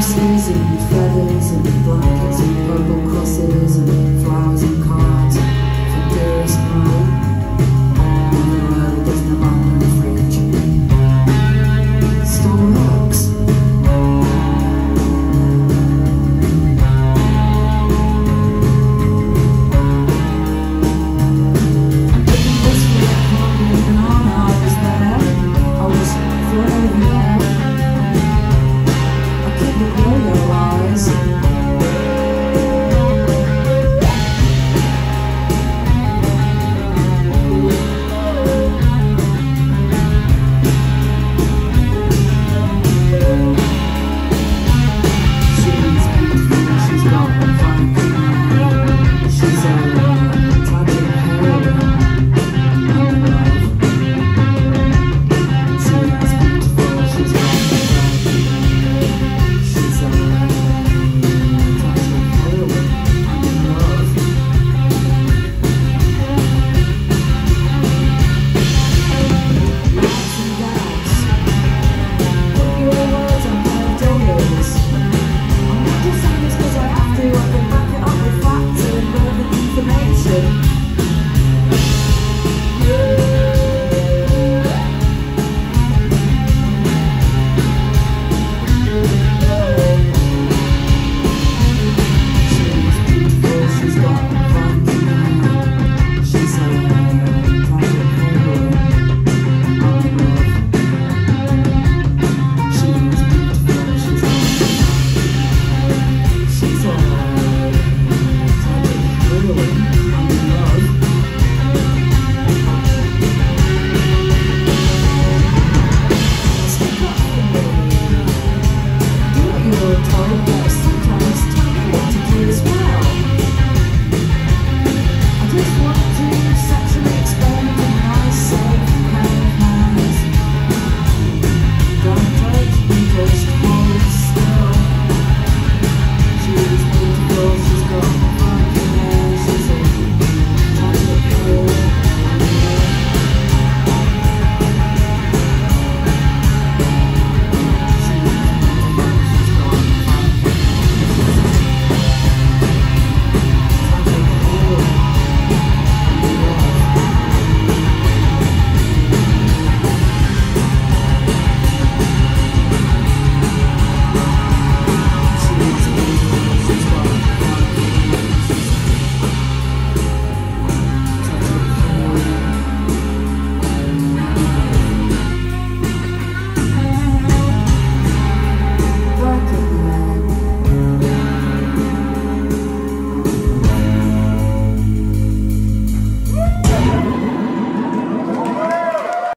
horses and feathers and blankets and purple crosses and flowers and cards for dearest mother. And the world does not open the fridge. Still works. I'm picking this for that one and on I was there. I was forever there.